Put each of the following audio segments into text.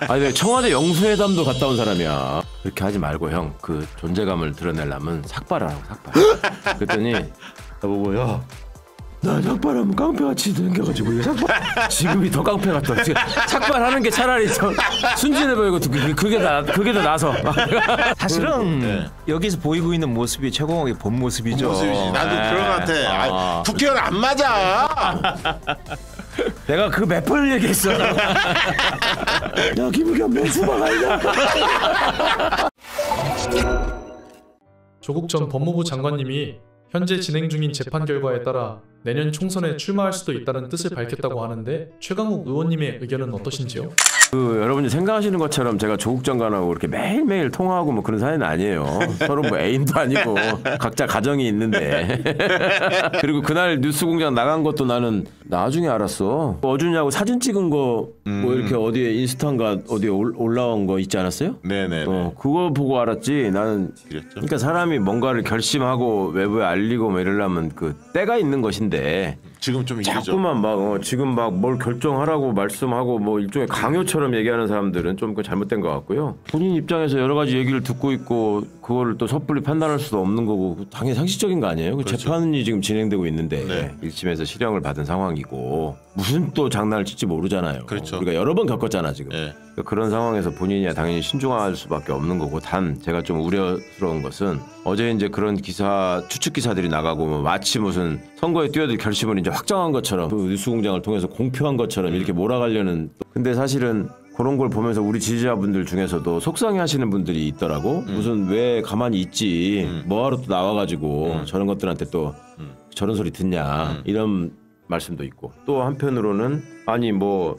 아니 내가 청와대 영수회담도 갔다 온 사람이야. 그렇게 하지 말고 형 그 존재감을 드러내려면 삭발하라고 삭발. 그랬더니 나보고 야 나 삭발하면 깡패같이 생겨가지고 이거 삭발 지금이 더 깡패 같다. 삭발하는 게 차라리 더 순진해 보이고 그게 더 나서. 사실은 여기서 보이고 있는 모습이 최공욱의 본 모습이죠. 본 모습이지. 나도 그런 것 같아. 국회의원 안 맞아. 내가 그 몇 번을 얘기했어. 야 김의겸 명수방 아니야. 조국 전 법무부 장관님이 현재 진행 중인 재판 결과에 따라 내년 총선에 출마할 수도 있다는 뜻을 밝혔다고 하는데 최강욱 의원님의 의견은 어떠신지요? 여러분이 생각하시는 것처럼 제가 조국 장관하고 그렇게 매일매일 통화하고 뭐 그런 사이는 아니에요. 서로 뭐 애인도 아니고 각자 가정이 있는데. 그리고 그날 뉴스공장 나간 것도 나는 나중에 알았어. 어준이하고 사진 찍은 거 뭐 이렇게 어디에 인스타인가 어디에 올라온 거 있지 않았어요? 네네. 그거 보고 알았지. 나는 그랬죠. 그러니까 사람이 뭔가를 결심하고 외부에 알리고 뭐 이러려면 그 때가 있는 것인데. 지금 좀 이르죠. 자꾸만 막 지금 막 뭘 결정하라고 말씀하고 뭐 일종의 강요처럼 얘기하는 사람들은 좀 잘못된 것 같고요. 본인 입장에서 여러 가지 얘기를 듣고 있고 그거를 또 섣불리 판단할 수도 없는 거고 당연히 상식적인 거 아니에요? 그렇죠. 재판이 지금 진행되고 있는데 1심에서 실형을 받은 상황이고 무슨 또 장난을 칠지 모르잖아요. 그렇죠. 우리가 여러 번 겪었잖아 지금. 그러니까 그런 상황에서 본인이 당연히 신중할 수밖에 없는 거고 단 제가 좀 우려스러운 것은 어제 이제 그런 기사 추측 기사들이 나가고 뭐 마치 무슨 선거에 뛰어들 결심을 이제 확정한 것처럼 그 뉴스공장을 통해서 공표한 것처럼 이렇게 몰아가려는. 근데 사실은 그런 걸 보면서 우리 지지자분들 중에서도 속상해하시는 분들이 있더라고. 무슨 왜 가만히 있지 뭐하러 또 나와가지고 저런 것들한테 또 저런 소리 듣냐 이런 말씀도 있고 또 한편으로는 아니 뭐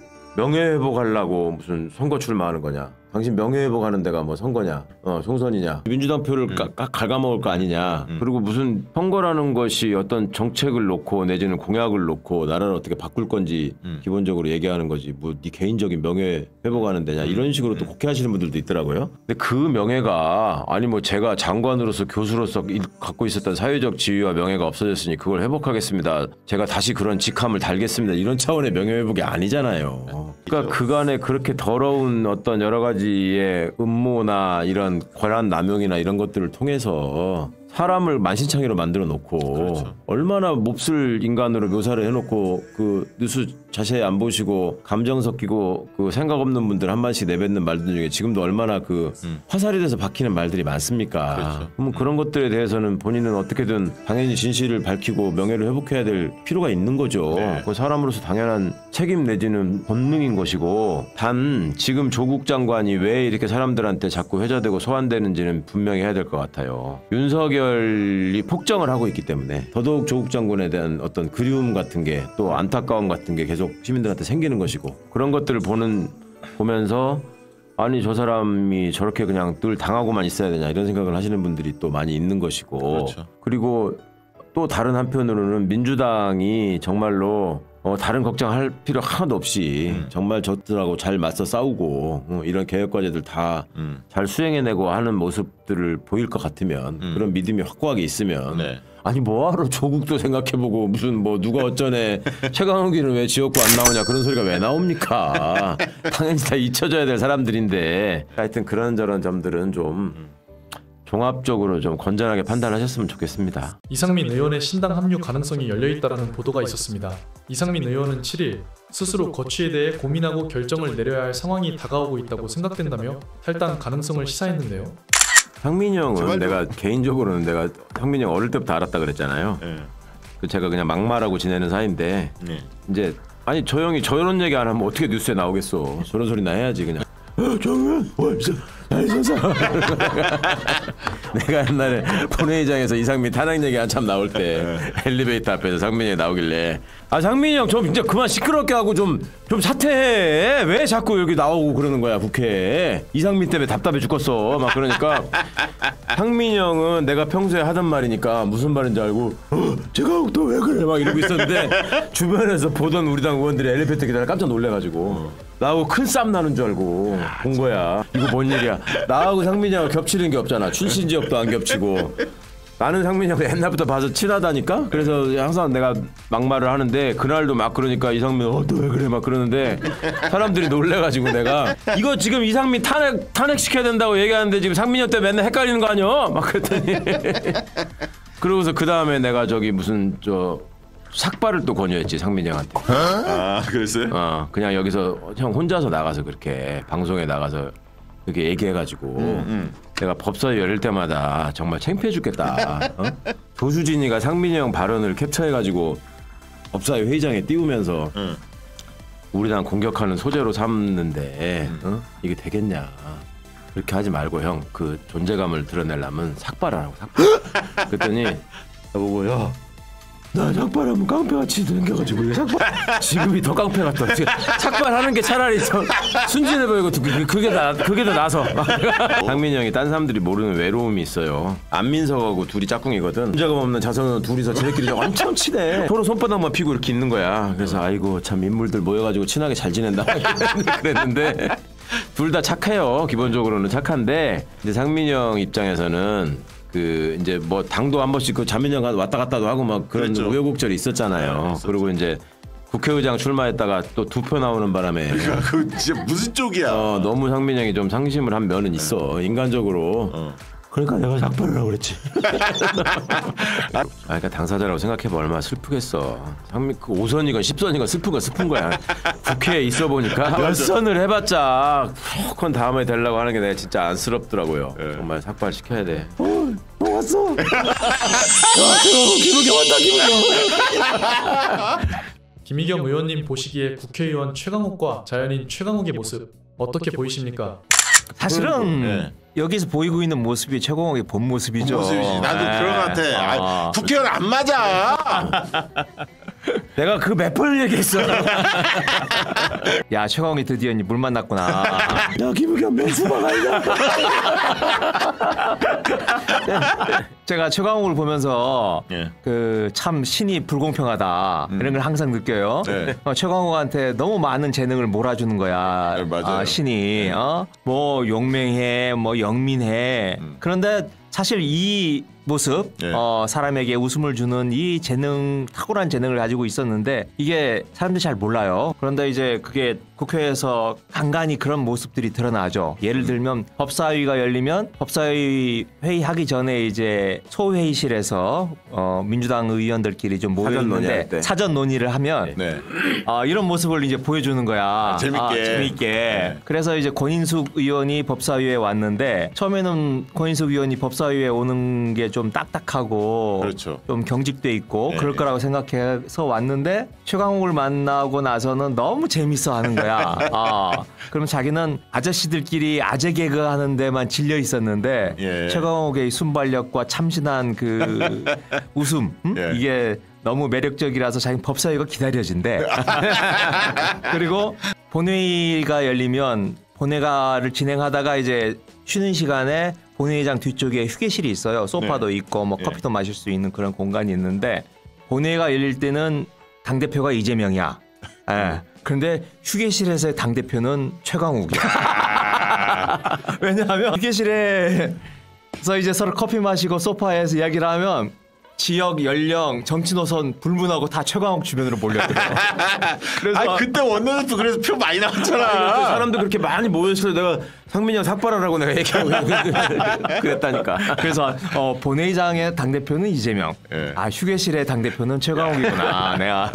명예회복하려고 무슨 선거 출마하는 거냐. 당신 명예회복하는 데가 뭐 선거냐, 총선이냐, 민주당 표를 갉아먹을 거 아니냐. 그리고 무슨 선거라는 것이 어떤 정책을 놓고 내지는 공약을 놓고 나라를 어떻게 바꿀 건지 기본적으로 얘기하는 거지. 뭐 네 개인적인 명예 회복하는 데냐 이런 식으로 또 곡해하시는 분들도 있더라고요. 근데 그 명예가 아니 뭐 제가 장관으로서 교수로서 갖고 있었던 사회적 지위와 명예가 없어졌으니 그걸 회복하겠습니다. 제가 다시 그런 직함을 달겠습니다. 이런 차원의 명예 회복이 아니잖아요. 그러니까 그간에 그렇게 더러운 어떤 여러 가지의 음모나 이런 권한 남용이나 이런 것들을 통해서 사람을 만신창이로 만들어 놓고 그렇죠. 얼마나 몹쓸 인간으로 묘사를 해놓고 그 뉴스 자세히 안 보시고 감정 섞이고 그 생각 없는 분들 한 번씩 내뱉는 말들 중에 지금도 얼마나 그 화살이 돼서 박히는 말들이 많습니까? 그렇죠. 그럼 그런 것들에 대해서는 본인은 어떻게든 당연히 진실을 밝히고 명예를 회복해야 될 필요가 있는 거죠. 그 사람으로서 당연한 책임 내지는 본능인 것이고 단 지금 조국 장관이 왜 이렇게 사람들한테 자꾸 회자되고 소환되는지는 분명히 해야 될 것 같아요. 윤석열이 폭정을 하고 있기 때문에 더더욱 조국 장관에 대한 어떤 그리움 같은 게 또 안타까움 같은 게 계속 시민들한테 생기는 것이고 그런 것들을 보면서 아니 저 사람이 저렇게 그냥 늘 당하고만 있어야 되냐 이런 생각을 하시는 분들이 또 많이 있는 것이고 그렇죠. 그리고 또 다른 한편으로는 민주당이 정말로 다른 걱정할 필요 하나도 없이 정말 저들하고 잘 맞서 싸우고 이런 개혁과제들 다 잘 수행해내고 하는 모습들을 보일 것 같으면 그런 믿음이 확고하게 있으면 아니 뭐하러 조국도 생각해보고 무슨 뭐 누가 어쩌네 최강욱이는 왜 지역구 안 나오냐 그런 소리가 왜 나옵니까? 당연히 다 잊혀져야 될 사람들인데 하여튼 그런저런 점들은 좀 종합적으로 좀 건전하게 판단하셨으면 좋겠습니다. 이상민 의원의 신당 합류 가능성이 열려있다라는 보도가 있었습니다. 이상민 의원은 7일 스스로 거취에 대해 고민하고 결정을 내려야 할 상황이 다가오고 있다고 생각된다며 탈당 가능성을 시사했는데요. 상민이 형은 내가 개인적으로는 내가 상민이 형 어릴 때부터 알았다 그랬잖아요. 그 제가 그냥 막말하고 지내는 사이인데 이제 아니 저 형이 저런 얘기 안 하면 어떻게 뉴스에 나오겠어. 저런 소리나 해야지 그냥. 정은 내가 옛날에 본회의장에서 이상민 탄핵 얘기 한참 나올 때 엘리베이터 앞에서 상민이 나오길래 아 상민이 형 좀 이제 그만 시끄럽게 하고 좀 사퇴해. 왜 자꾸 여기 나오고 그러는 거야 국회에. 이상민 때문에 답답해 죽겠어 막 그러니까 상민이 형은 내가 평소에 하던 말이니까 무슨 말인지 알고 제가 또 왜 그래 막 이러고 있었는데 주변에서 보던 우리 당 의원들이 엘리베이터 기다려 깜짝 놀래가지고 나하고 큰 싸움 나는 줄 알고 본 거야. 이거 뭔 일이야. 나하고 상민이 형하고 겹치는 게 없잖아. 출신 지역도 안 겹치고 나는 상민이 형 옛날부터 봐서 친하다니까. 그래서 항상 내가 막말을 하는데 그날도 막 그러니까 이상민 너 왜 그래 막 그러는데 사람들이 놀래가지고 내가 이거 지금 이상민 탄핵 시켜야 된다고 얘기하는데 지금 상민이 형 때문에 맨날 헷갈리는 거 아니야? 막 그랬더니 그러고서 그 다음에 내가 저기 무슨 저 삭발을 또 권유했지 상민이 형한테. 아 그랬어요? 그냥 여기서 형 혼자서 나가서 그렇게 방송에 나가서 그렇게 얘기해가지고 내가 법사위 열릴 때마다 정말 창피해 죽겠다. 조수진이가 상민이 형 발언을 캡처해가지고 법사위 회의장에 띄우면서 우리랑 공격하는 소재로 삼는데 이게 되겠냐. 그렇게 하지 말고 형 그 존재감을 드러내려면 삭발하라고 삭발. 그랬더니 나보고 야 나 삭발하면 깡패같이 생겨가지고 이거 삭발 지금이 더 깡패 같다. 삭발하는 게 차라리 더 순진해 보이고 그게 더 나서. 상민이 형이 딴 사람들이 모르는 외로움이 있어요. 안민석하고 둘이 짝꿍이거든. 문제가 없는 자선은 둘이서 지네끼리 엄청 친해. 서로 손바닥만 피고 이렇게 있는 거야. 그래서 아이고 참 인물들 모여가지고 친하게 잘 지낸다 그랬는데 둘 다 착해요. 기본적으로는 착한데 이제 상민이 형 입장에서는 그 이제 뭐 당도 한 번씩 그 자민형 왔다 갔다도 하고 막 그런 그랬죠. 우여곡절이 있었잖아요. 네, 그리고 이제 국회의장 출마했다가 또 2표 나오는 바람에 그 진짜 무슨 쪽이야? 너무 상민이 형이 좀 상심을 한 면은 있어. 인간적으로. 그러니까 내가 삭발을 하고 그랬지. 그러니까 당사자라고 생각해봐 얼마나 슬프겠어. 상민 그 5선이건 10선이건 슬픈 거야. 국회에 있어 보니까 몇 선을 해봤자 무조건 다음에 되려고 하는 게 내가 진짜 안쓰럽더라고요. 정말 삭발 시켜야 돼. 왔어. 김우겸 왔다. 김의겸 의원님 보시기에 국회의원 최강욱과 자연인 최강욱의 모습 어떻게 보이십니까? 사실은 여기서 보이고 있는 모습이 최강욱의 본 모습이죠. 모습이지. 나도 그런 것 같아. 국회의원 안 맞아. 내가 그 몇 번을 얘기했어. 야 최강욱이 드디어 이제 물 만났구나. 야 김우겸 매수방 아니야? 제가 최강욱을 보면서 예. 그 참 신이 불공평하다 이런 걸 항상 느껴요. 네. 최강욱한테 너무 많은 재능을 몰아주는 거야. 네, 맞아요. 신이 뭐 용맹해, 뭐 영민해. 그런데 사실 이 모습 네. 사람에게 웃음을 주는 이 재능 탁월한 재능을 가지고 있었는데 이게 사람들이 잘 몰라요. 그런데 이제 그게 국회에서 간간히 그런 모습들이 드러나죠. 예를 들면 법사위가 열리면 법사위 회의하기 전에 이제 소회의실에서 민주당 의원들끼리 좀 모여 사전 논의할 있는데 때. 사전 논의를 하면 네. 이런 모습을 이제 보여주는 거야. 재밌게. 재밌게. 네. 그래서 이제 권인숙 의원이 법사위에 왔는데 처음에는 권인숙 의원이 법사위에 오는 게 좀 딱딱하고 그렇죠. 좀 경직돼 있고 네. 그럴 거라고 생각해서 왔는데 최강욱을 만나고 나서는 너무 재밌어 하는 거야. 그럼 자기는 아저씨들끼리 아재 개그 하는 데만 질려 있었는데 예. 최강욱의 순발력과 참신한 그 웃음 예. 이게 너무 매력적이라서 자기 법사위가 기다려진대. 그리고 본회의가 열리면 본회가를 진행하다가 이제 쉬는 시간에 본회의장 뒤쪽에 휴게실이 있어요. 소파도 있고 뭐 커피도 마실 수 있는 그런 공간이 있는데 본회의가 열릴 때는 당대표가 이재명이야. 그런데 휴게실에서의 당대표는 최강욱이야. 왜냐하면 휴게실에서 이제 서로 커피 마시고 소파에서 이야기를 하면 지역, 연령, 정치 노선 불문하고 다 최강욱 주변으로 몰려들어요. 그래서 그때 원내대표 그래서 표 많이 나왔잖아. 사람들 그렇게 많이 모였을 때 내가 상민이 형 삭발하라고 내가 얘기하고 그랬다니까. 그래서 본회의장의 당대표는 이재명, 예. 휴게실의 당대표는 최강욱이구나. 내가